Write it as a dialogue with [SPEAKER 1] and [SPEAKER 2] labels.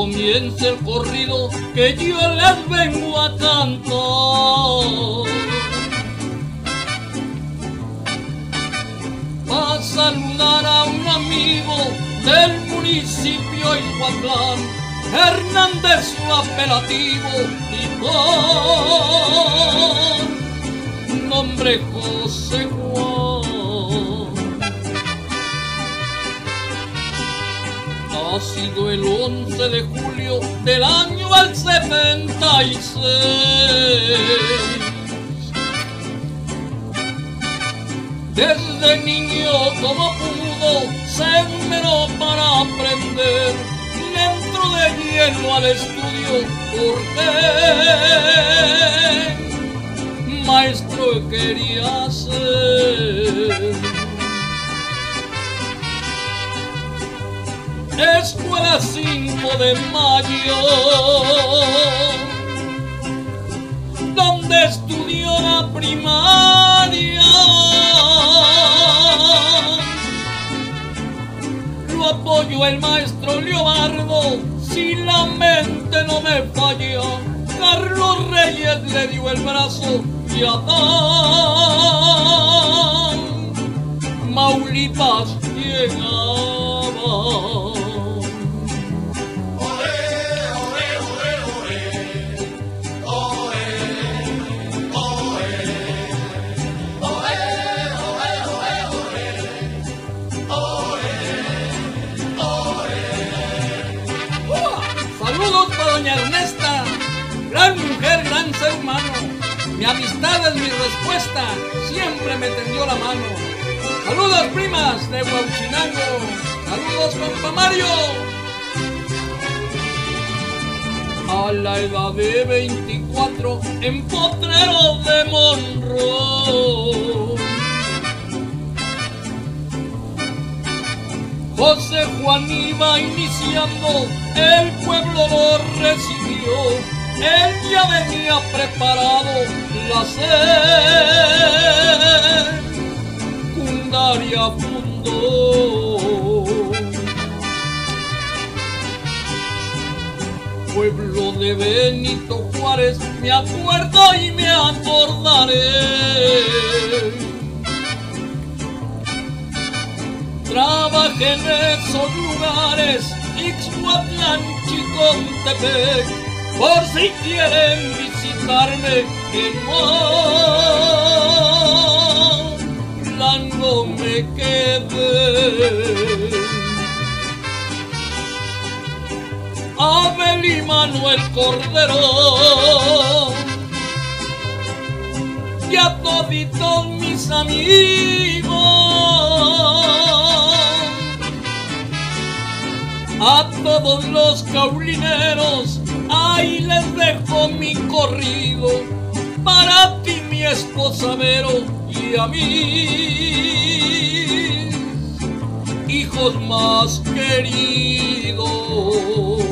[SPEAKER 1] comience el corrido que yo les vengo a cantar. Va a saludar a un amigo del municipio Ixhuatlán, Hernández su apelativo y por nombre José Juan. Nacido el 11 de julio del año al 76. Desde niño como pudo se esmeró para aprender, dentro de lleno al estudio porque maestro quería ser. Escuela 5 de Mayo, donde estudió la primaria. Lo apoyó el maestro Leobardo, si la mente no me falla. Carlos Reyes le dio el brazo y Adán Maulipas llegaba. Saludos para doña Ernesta, gran mujer, gran ser humano. Mi amistad es mi respuesta, siempre me tendió la mano. Saludos primas de Huauchinango, saludos compa Mario. A la edad de 24 en Potrero de Monroe, José Juan iba iniciando, el pueblo lo recibió, él ya venía preparado, la secundaria fundó. Pueblo de Benito Juárez, me acuerdo y me acordaré. Trabajé en esos lugares, Ixhuatlán, Chicontepec, por si quieren visitarme en Molango me quedé. Abel y Manuel Cordero, y a toditos mis amigos, a todos los caulineros, ahí les dejo mi corrido, para ti mi esposa Vero y a mis hijos más queridos.